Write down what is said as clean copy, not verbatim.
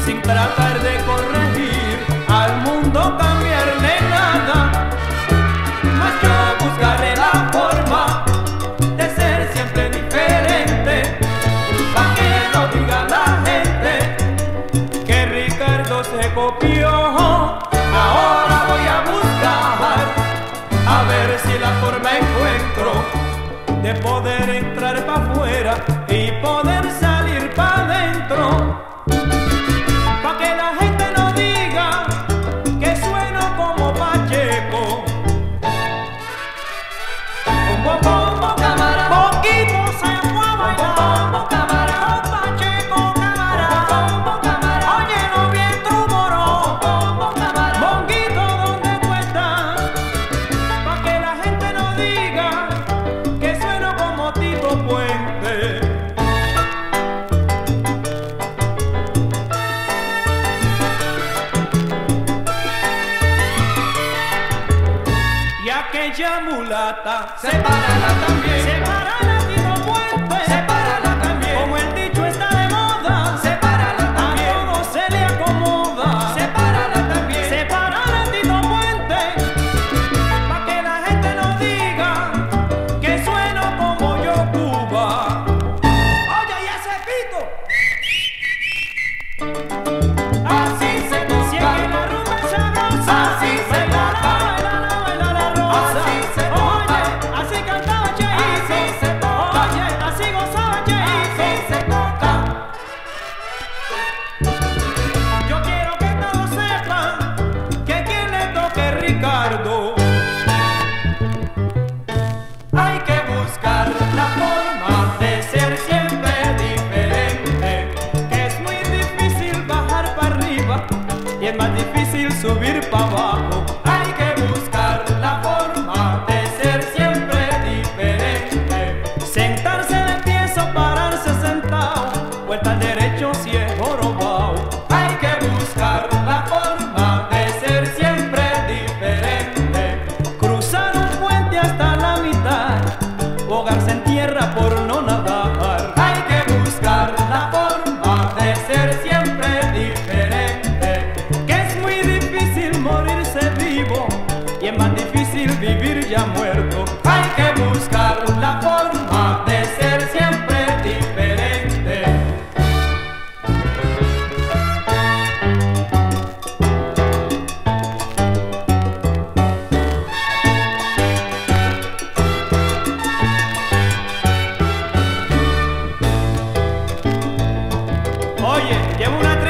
sin tratar de corregir al mundo, cambiarle nada, mas yo buscaré la forma de ser siempre diferente, pa' que no diga la gente que Ricardo se copió. Ahora voy a buscar, a ver si la forma encuentro de poder entrar pa' afuera y poder salir pa' adentro, pa' que la gente no diga que sueno como Pacheco. Bombo, bombo, cámara, poquito se fue a bailar. Bombo, cámara, con Pacheco, cámara. Bombo, cámara, oye, no bien trumoro. Bombo, cámara, Monguito, ¿dónde tú estás? Pa' que la gente no diga que sueno como Tito Puente. Y aquella mulata, sepárala también, sepárala Tito Puente, sepárala también, como el dicho está de moda, sepárala también, a todo se le acomoda, sepárala también, sepárala Tito Puente, pa' que la gente no diga que sueno como yo Cuba. Oye, y ese pito, así se toca, si es que la rumba es sabrosa, así se toca, baila la rosa, así se toca, oye, así cantaba Cheito, así se toca, oye, así gozaba Cheito, así se toca. Yo quiero que todos sepan que quien le toque es Ricardo. Hay que buscar la forma de ser siempre diferente, que es muy difícil bajar para arriba y es más difícil subir para abajo. Hay que buscar la forma de ser siempre diferente, sentarse de pie o pararse sentado, vuelta al derecho si es jorobao. Hay que buscar la forma de ser siempre diferente, cruzar un puente hasta la mitad, ahogarse en tierra por no nadar. Hay que buscar la forma de ser siempre diferente, que es muy difícil morirse vivo y es más difícil vivir ya muerto. Hay que buscar la forma de ser siempre diferente. Oye, llevo una